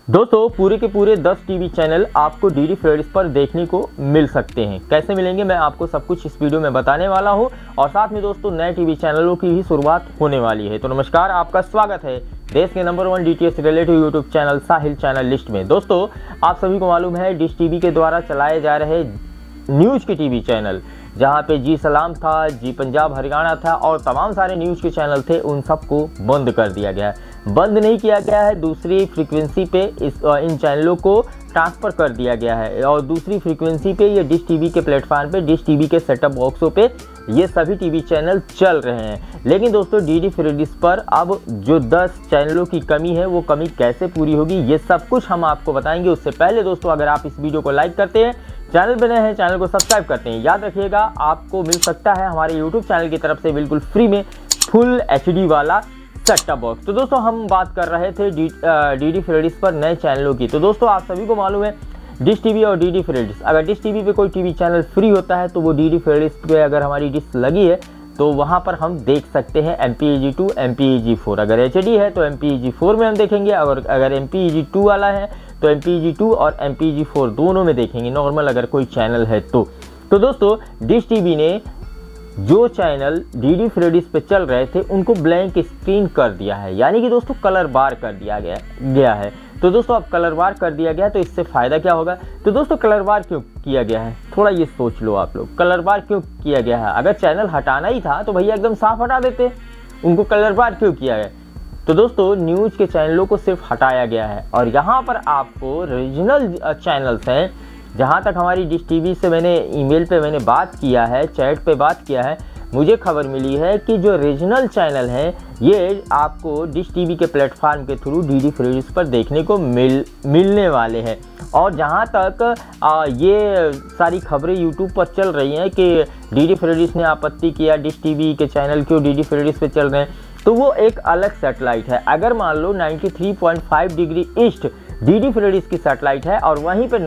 दोस्तों पूरे के पूरे 10 टीवी चैनल आपको डीडी फ्रेंड्स पर देखने को मिल सकते हैं। कैसे मिलेंगे मैं आपको सब कुछ इस वीडियो में बताने वाला हूं और साथ में दोस्तों नए टीवी चैनलों की भी शुरुआत होने वाली है। तो नमस्कार, आपका स्वागत है देश के number 1 DTH relative YouTube channel Sahil channel list में। दोस्तों आप सभी को मालूम है डिश टीवी के द्वारा चलाए जा रहे न्यूज़ के टीवी चैनल, जहां पे जी सलाम था, जी पंजाब हरियाणा था और तमाम सारे न्यूज़ के चैनल थे, उन सबको बंद कर दिया गया है। बंद नहीं किया गया है, दूसरी फ्रीक्वेंसी पे इन चैनलों को ट्रांसफ़र कर दिया गया है और दूसरी फ्रीक्वेंसी पे ये डिश टीवी के प्लेटफॉर्म पे, डिश टीवी के सेटअप बॉक्सों पे ये सभी टीवी चैनल चल रहे हैं। लेकिन दोस्तों डीडी फ्रेंड्स पर अब जो 10 चैनलों की कमी है वो कमी कैसे पूरी होगी, ये सब कुछ हम आपको बताएंगे। उससे पहले दोस्तों अगर आप इस वीडियो को लाइक करते हैं, चैनल बने हैं, चैनल को सब्सक्राइब करते हैं, याद रखिएगा आपको मिल सकता है हमारे यूट्यूब चैनल की तरफ से बिल्कुल फ्री में फुल HD वाला सेटअप बॉक्स। तो दोस्तों हम बात कर रहे थे डीडी फ्रेंड्स पर नए चैनलों की। तो दोस्तों आप सभी को मालूम है डिश टीवी और डीडी फ्रेंड्स, अगर डिश टीवी पे कोई टीवी चैनल फ्री होता है तो वो डीडी फ्रेंड्स पे अगर हमारी डिश लगी है तो वहाँ पर हम देख सकते हैं MPEG-2 MPEG-4। अगर HD है तो MPEG-4 में हम देखेंगे, अगर MPEG-2 वाला है तो MPEG-2 और MPEG-4 दोनों में देखेंगे, नॉर्मल अगर कोई चैनल है तो दोस्तों डिश टीवी ने जो चैनल डीडी फ्रेंड्स पे चल रहे थे उनको ब्लैंक स्क्रीन कर दिया है, यानी कि दोस्तों कलर बार कर दिया गया है। तो दोस्तों अब कलर बार कर दिया गया है तो इससे फ़ायदा क्या होगा। तो दोस्तों कलर बार क्यों किया गया है, थोड़ा ये सोच लो आप लोग, कलर बार क्यों किया गया है। अगर चैनल हटाना ही था तो भैया एकदम साफ हटा देते, उनको कलर बार क्यों किया है। तो दोस्तों न्यूज़ के चैनलों को सिर्फ हटाया गया है और यहाँ पर आपको रीजनल चैनल्स हैं। जहाँ तक हमारी डिश टीवी से मैंने ईमेल पे मैंने बात किया है, चैट पे बात किया है, मुझे खबर मिली है कि जो रीजनल चैनल हैं ये आपको डिश टीवी के प्लेटफॉर्म के थ्रू डीडी फ्रेंड्स पर देखने को मिलने वाले हैं। और जहाँ तक ये सारी खबरें यूट्यूब पर चल रही हैं कि डीडी फ्रेंड्स ने आपत्ति किया डिश टीवी के चैनल क्यों डीडी फ्रेंड्स पे चल रहे हैं, तो वो एक अलग सैटेलाइट है। अगर मान लो 93.5 डिग्री ईस्ट डीडी फ्रेंड्स की सैटेलाइट है और वहीं पर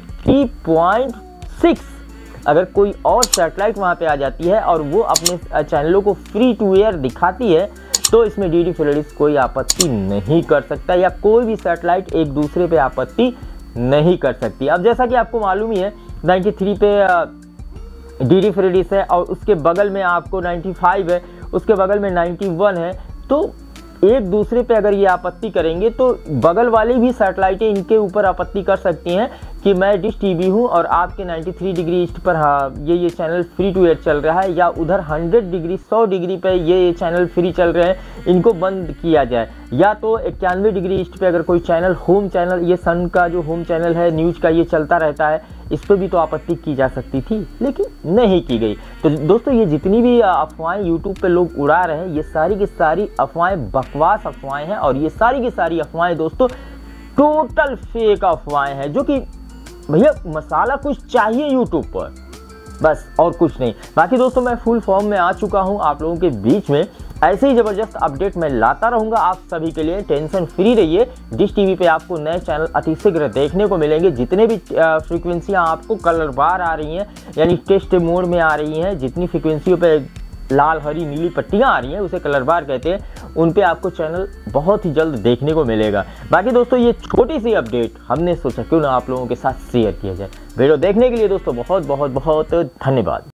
93.6 अगर कोई और सैटेलाइट वहाँ पे आ जाती है और वो अपने चैनलों को फ्री टू एयर दिखाती है तो इसमें डीडी फ्रेंड्स कोई आपत्ति नहीं कर सकता या कोई भी सैटेलाइट एक दूसरे पे आपत्ति नहीं कर सकती। अब जैसा कि आपको मालूम ही है 93 पे डीडी फ्रेंड्स है और उसके बगल में आपको 95 है, उसके बगल में 91 है। तो एक दूसरे पे अगर ये आपत्ति करेंगे तो बगल वाली भी सैटेलाइटें इनके ऊपर आपत्ति कर सकती हैं कि मैं डिश टीवी हूँ और आपके 93 डिग्री ईस्ट पर ये चैनल फ्री टू एयर चल रहा है, या उधर 100 डिग्री पे ये चैनल फ्री चल रहे हैं, इनको बंद किया जाए। या तो 91 डिग्री ईस्ट पे अगर कोई चैनल होम चैनल, ये सन का जो होम चैनल है न्यूज़ का, ये चलता रहता है, इस पर भी तो आपत्ति की जा सकती थी लेकिन नहीं की गई। तो दोस्तों ये जितनी भी अफवाहें यूट्यूब पे लोग उड़ा रहे हैं ये सारी की सारी अफवाहें बकवास अफवाहें हैं और ये सारी की सारी अफवाहें दोस्तों टोटल फेक अफवाहें हैं, जो कि भैया मसाला कुछ चाहिए यूट्यूब पर, बस और कुछ नहीं। बाकी दोस्तों मैं फुल फॉर्म में आ चुका हूं आप लोगों के बीच में, ऐसे ही ज़बरदस्त अपडेट मैं लाता रहूंगा आप सभी के लिए। टेंशन फ्री रहिए, डिश टीवी पे आपको नए चैनल अतिशीघ्र देखने को मिलेंगे। जितने भी फ्रीक्वेंसियाँ आपको कलर बार आ रही हैं यानी टेस्ट मोड में आ रही हैं, जितनी फ्रीक्वेंसियों पे लाल हरी नीली पट्टियाँ आ रही हैं उसे कलर बार कहते हैं, उन पे आपको चैनल बहुत ही जल्द देखने को मिलेगा। बाकी दोस्तों ये छोटी सी अपडेट हमने सोचा क्यों ना आप लोगों के साथ शेयर किया जाए। वीडियो देखने के लिए दोस्तों बहुत बहुत बहुत धन्यवाद।